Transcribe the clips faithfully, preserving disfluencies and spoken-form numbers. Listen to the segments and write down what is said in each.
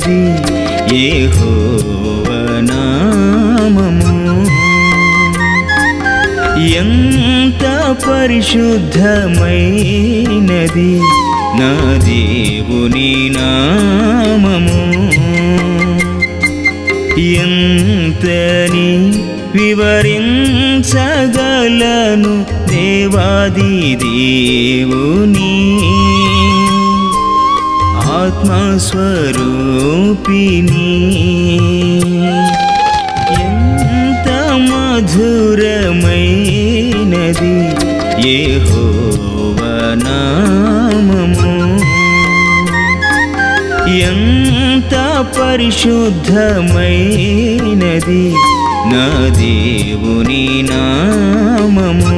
పరిశుద్ధమైనది యెహోవా నామము. ఎంత పరిశుద్ధమైనది నా దేవుని నామము. ఎంతని వివరించగలను దేవాది దేవుని ఆత్మస్వరూపిణి. ఎంత మధురమైనది యెహోవా నామము. ఎంత పరిశుద్ధమైనది నా దేవుని నామము.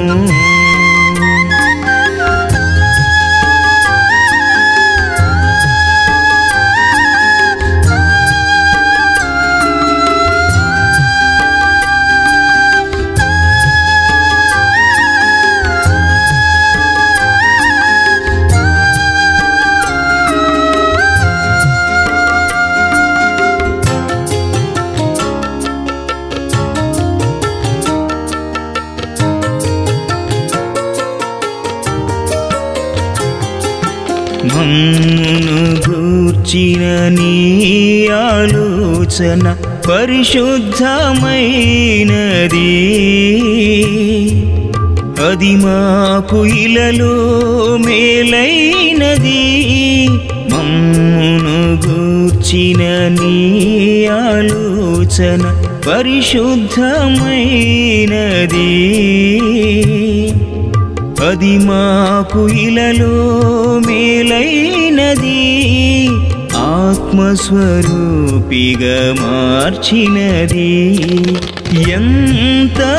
మమ్మును గూర్చిన నీ ఆలోచన పరిశుద్ధమైనది. అది మాకు ఇలలో మేలైనది. మమ్మును గూర్చిన నీ ఆలోచన పరిశుద్ధమైనది. అది మాకు ఇలలో మేలైనది. ఆత్మస్వరూపిగా మార్చినది. ఎంత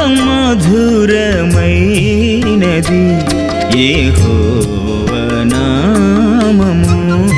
మధురమైనది యెహోవా నామము.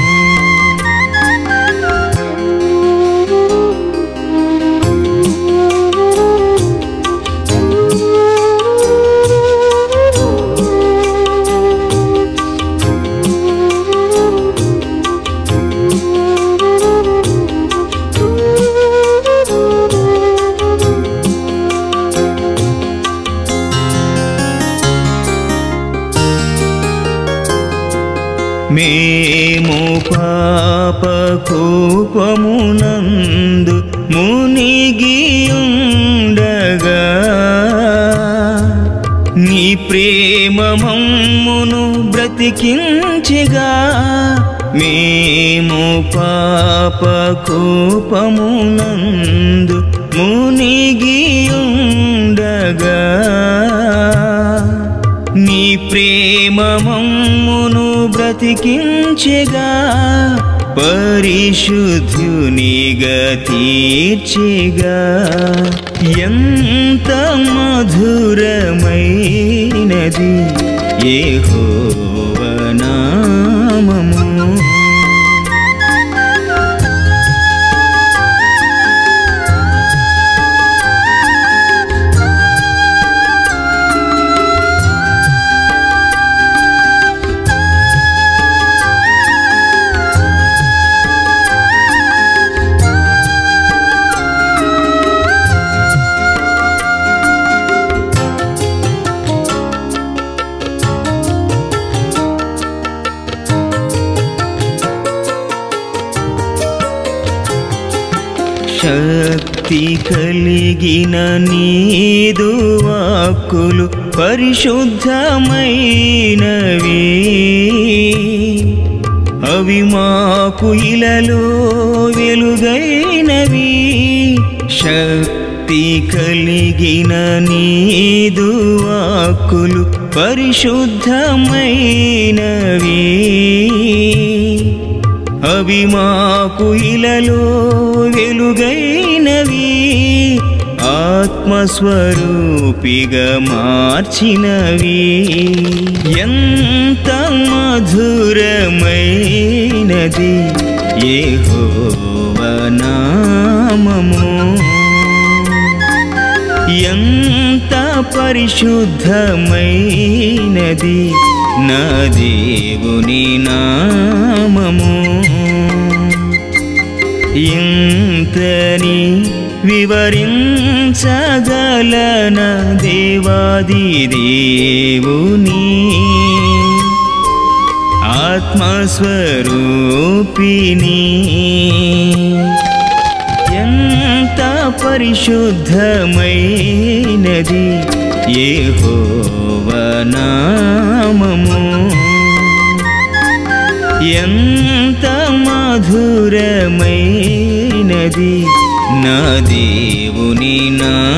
మేము పాప కోపమునందు మునిగియుండగా నీ ప్రేమ మమ్మును బ్రతికించెగా. మేము పాప కోపమునందు మునిగియుండగా నీ ప్రేమ మమ్మును బ్రతికించెగా. పరిశుద్ధునిగా తీర్చెగా. ఎంత మధురమైనది యెహోవా నామము. శక్తి కలిగిన నీదు వాక్కులు పరిశుద్ధమైనవి. అవి మాకు ఇలలో వెలుగైనవి. శక్తి కలిగిన నీదు వాక్కులు పరిశుద్ధమైనవి. అవి మాకు ఇలలో వెలుగైనవి. ఆత్మస్వరూపిగా మార్చినవి. ఎంత మధురమైనది యెహోవా నామము. ఎంత పరిశుద్ధమైనది నా దేవుని నామము. ఇంతని వివరించగలన దేవాది దేవుని ఆత్మస్వరూపిణి ఎంత పరిశుద్ధమైనది యెహోవా నామము ఎంత మధురమైనది నా దేవుని నామము